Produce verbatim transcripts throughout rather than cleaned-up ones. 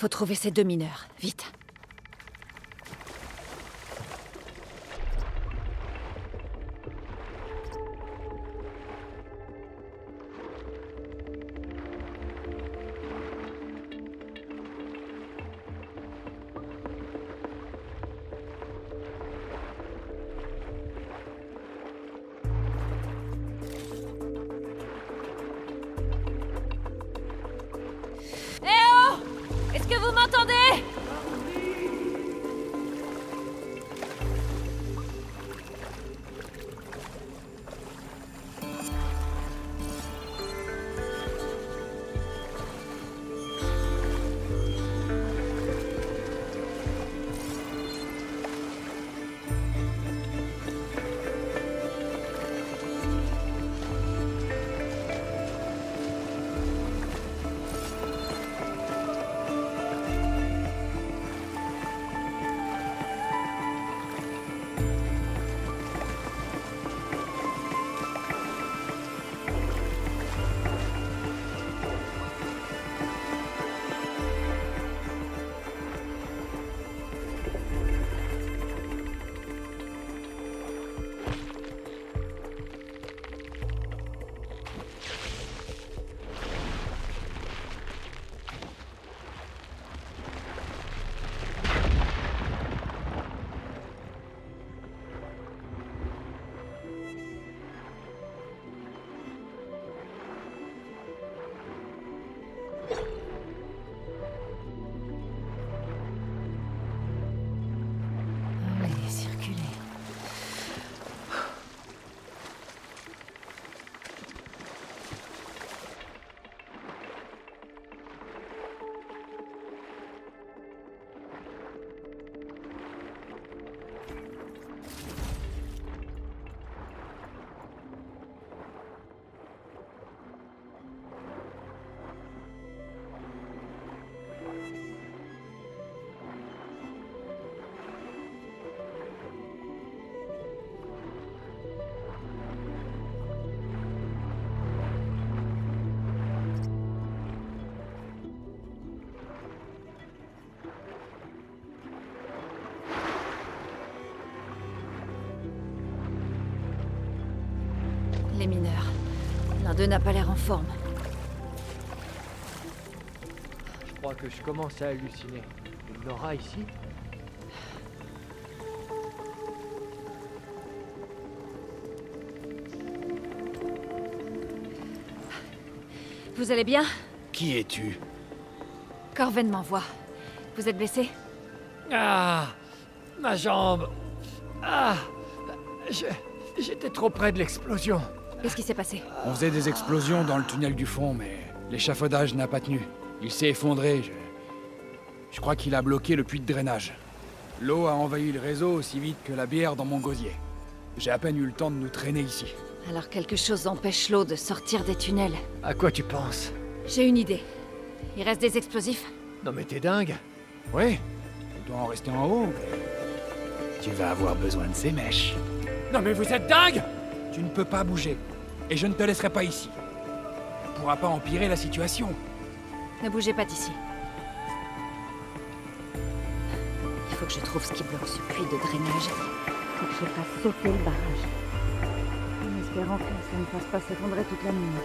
faut trouver ces deux mineurs, vite. Est-ce que vous m'entendez? Les mineurs. L'un d'eux n'a pas l'air en forme. Je crois que je commence à halluciner. Une Nora ici? Vous allez bien? Qui es-tu? Corven m'envoie. Vous êtes blessé? Ah! Ma jambe! Ah! Je... J'étais trop près de l'explosion. Qu'est-ce qui s'est passé? On faisait des explosions dans le tunnel du fond, mais l'échafaudage n'a pas tenu. Il s'est effondré. Je, je crois qu'il a bloqué le puits de drainage. L'eau a envahi le réseau aussi vite que la bière dans mon gosier. J'ai à peine eu le temps de nous traîner ici. Alors quelque chose empêche l'eau de sortir des tunnels. À quoi tu penses? J'ai une idée. Il reste des explosifs? Non mais t'es dingue. Oui, il doit en rester en haut. Tu vas avoir besoin de ces mèches. Non mais vous êtes dingue! Tu ne peux pas bouger. Et je ne te laisserai pas ici. Tu ne pourras pas empirer la situation. Ne bougez pas d'ici. Il faut que je trouve ce qui bloque ce puits de drainage. Il faut que je fasse sauter le barrage. En espérant que ça ne fasse pas s'effondrer toute la nuit.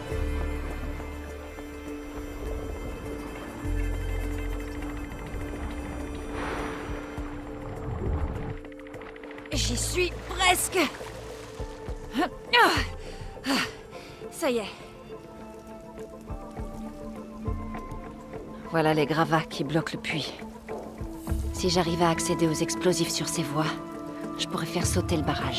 J'y suis presque. Ça y est. Voilà les gravats qui bloquent le puits. Si j'arrive à accéder aux explosifs sur ces voies, je pourrais faire sauter le barrage.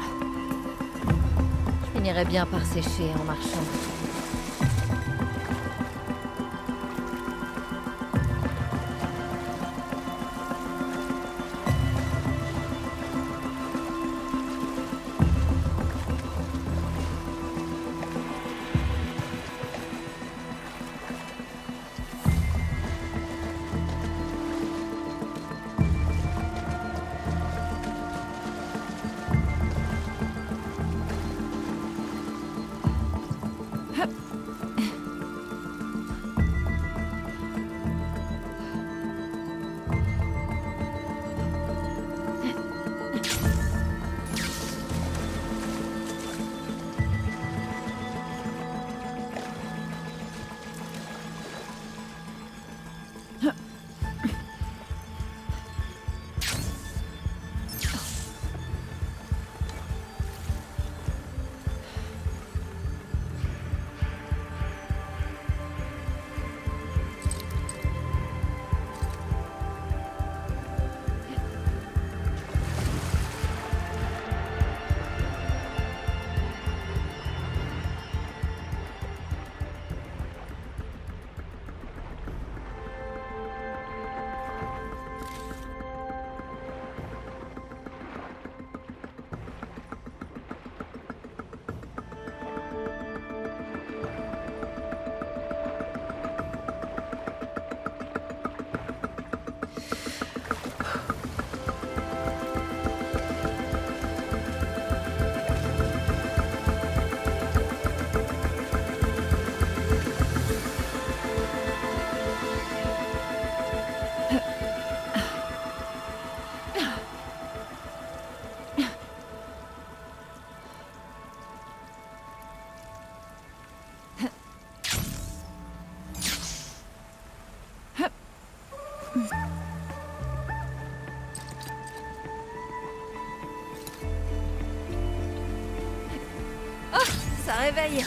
Je finirais bien par sécher en marchant. Ça réveille.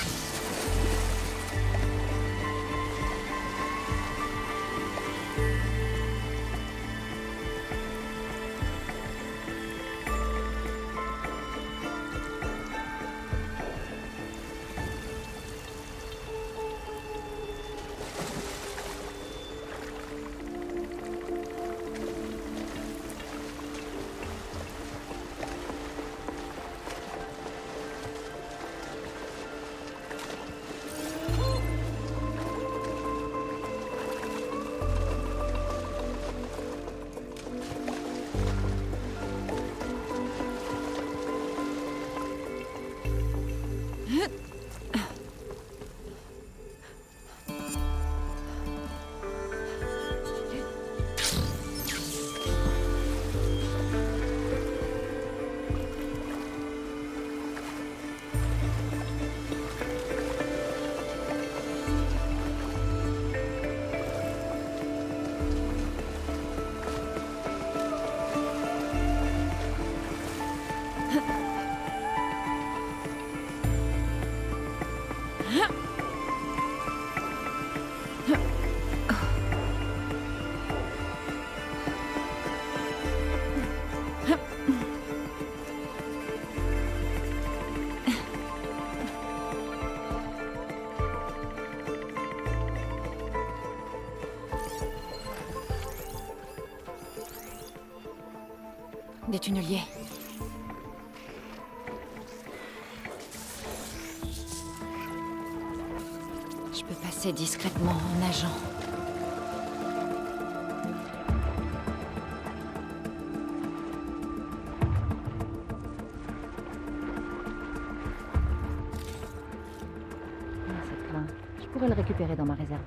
Des tunneliers. Je peux passer discrètement en nageant. Ah, c'est plein. Je pourrais le récupérer dans ma réserve.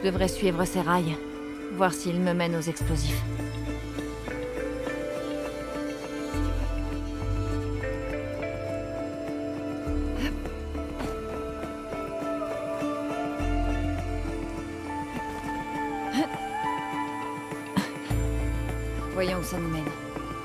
Je devrais suivre ses rails, voir s'il me mène aux explosifs. Voyons où ça nous mène.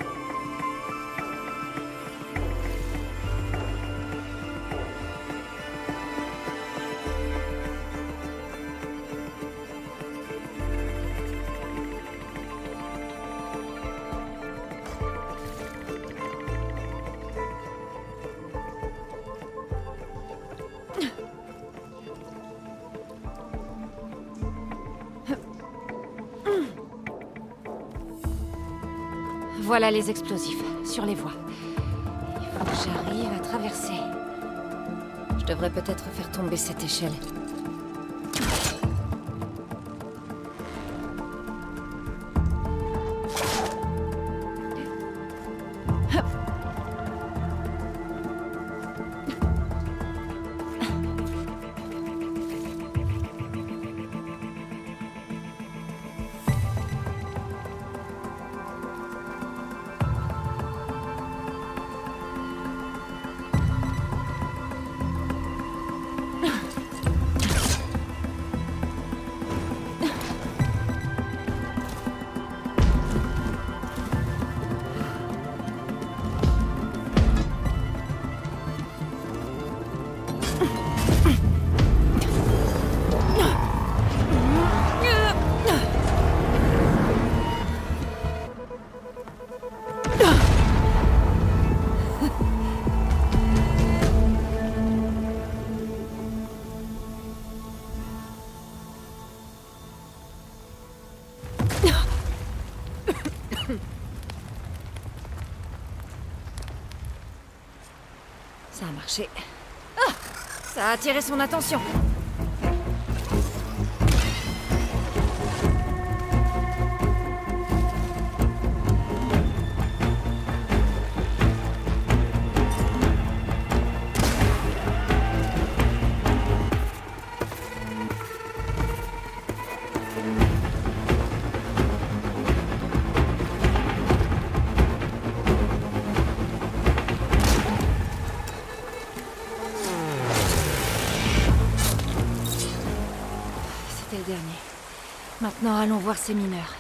Voilà les explosifs, sur les voies. Il faut que j'arrive à traverser. Je devrais peut-être faire tomber cette échelle. Ça a marché. Ah! Ça a attiré son attention. C'était le dernier. Maintenant, allons voir ces mineurs.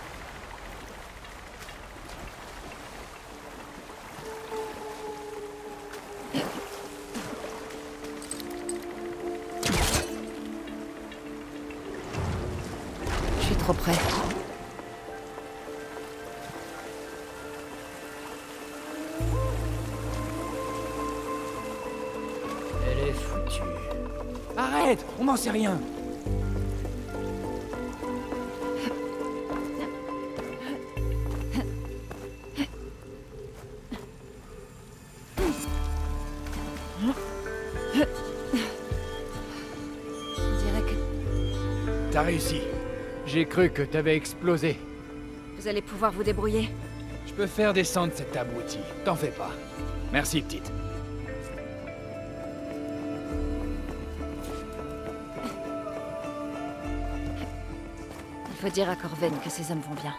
Je suis trop près. Elle est foutue. Arrête! On n'en sait rien! On dirait que T'as réussi. J'ai cru que t'avais explosé. vous allez pouvoir vous débrouiller. Je peux faire descendre cet abruti. T'en fais pas. Merci, petite. Il faut dire à Corven que ces hommes vont bien.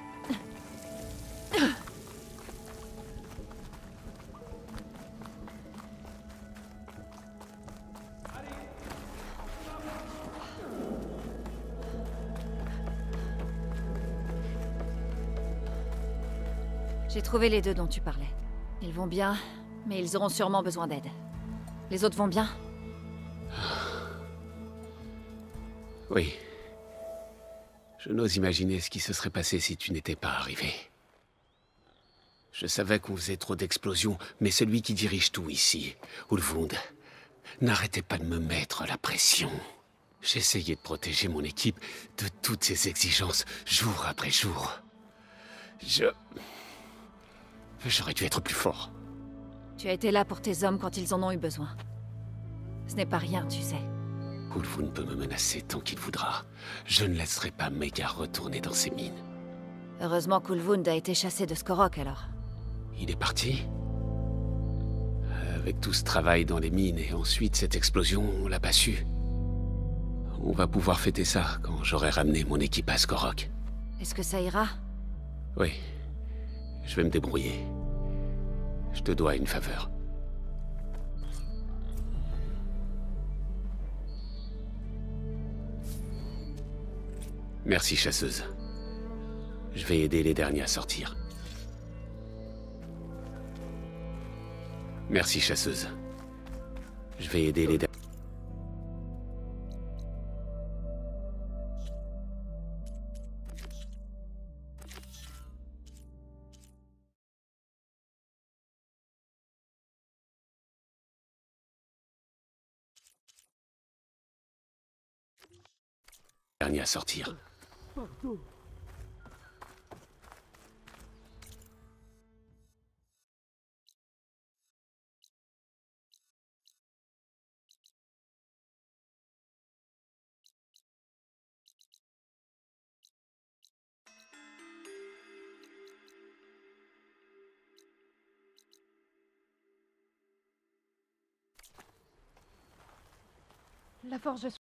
J'ai trouvé les deux dont tu parlais. Ils vont bien, mais ils auront sûrement besoin d'aide. Les autres vont bien? Oui. Je n'ose imaginer ce qui se serait passé si tu n'étais pas arrivé. Je savais qu'on faisait trop d'explosions, mais celui qui dirige tout ici, Ulvund, n'arrêtait pas de me mettre la pression. J'essayais de protéger mon équipe de toutes ces exigences, jour après jour. Je... J'aurais dû être plus fort. Tu as été là pour tes hommes quand ils en ont eu besoin. Ce n'est pas rien, tu sais. Ulvund peut me menacer tant qu'il voudra. Je ne laisserai pas Megar retourner dans ses mines. Heureusement qu'Ulvund a été chassé de Skorok, alors. Il est parti? Avec tout ce travail dans les mines et ensuite cette explosion, on l'a pas su. On va pouvoir fêter ça quand j'aurai ramené mon équipe à Skorok. Est-ce que ça ira? Oui. Je vais me débrouiller. Je te dois une faveur. Merci, chasseuse. Je vais aider les derniers à sortir. Merci, chasseuse. Je vais aider les derniers. derniers à sortir. La forge